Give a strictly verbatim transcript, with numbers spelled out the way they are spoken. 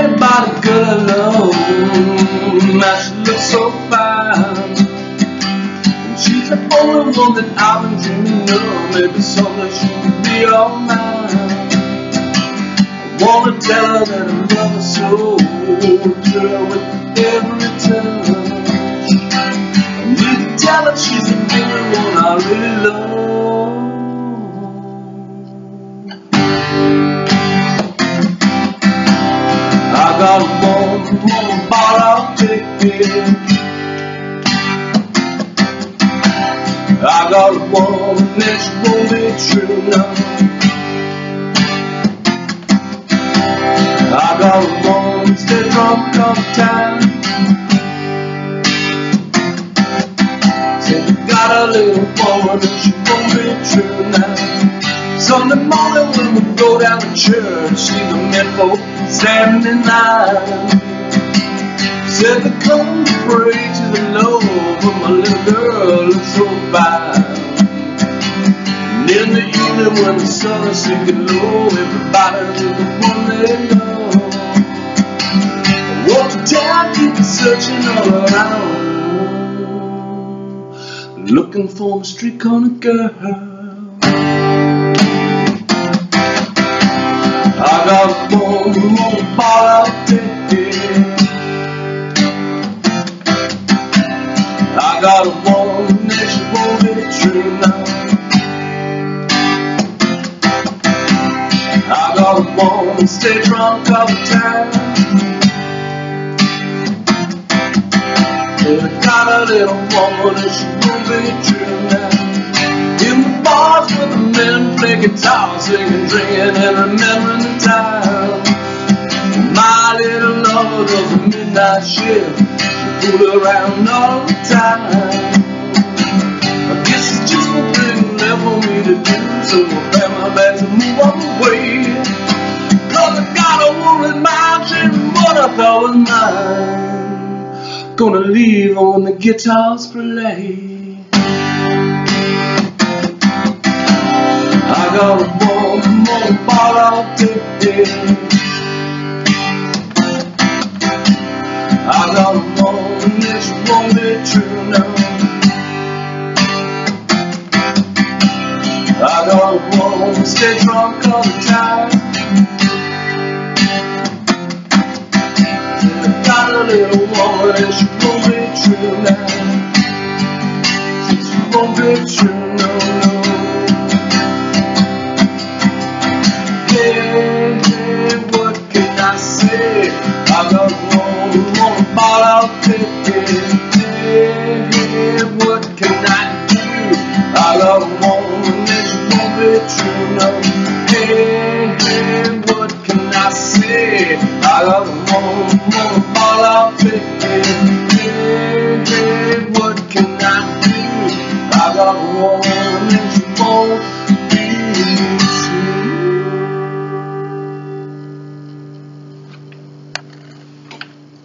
about a girl alone. Now she looks so fine, and she's the only one that I've been dreaming of. Maybe someday she could be all mine. I wanna tell her that I love her so, thrill her with every touch. I need to tell her she's the only one I really love. I got one more ball, I'll take it. I got one that won't be true now. I got one stay drunk all the time. Said I got a little woman and she won't be true now. Sunday morning when we go down to church, see the men folk standing in line. Said they come to pray to the Lord, but my little girl looks so fine. And in the evening when the sun is sinking low, everybody's with the one they know. I walk the town, keep searching all around, looking for my street corner girl. I got one more ball, I'll take it. I got a woman that she won't be true now. I got a woman stay drunk all the time. Yeah, I got a little woman that she won't be true now. In the bars where the men play guitar, singing, drinking, and remembering the time. My little lover does a midnight shift. Fool around all the time. I guess it's just one thing left for me to do, so I pack my bags and move on the way. Cause I got a woman mountain, what I thought was mine. Gonna leave on the guitars play. I got one more ball, I'll take it. I got a woman that she won't be true now. I got a woman stay drunk all the time. I got a little woman that she won't be true now. She won't be true.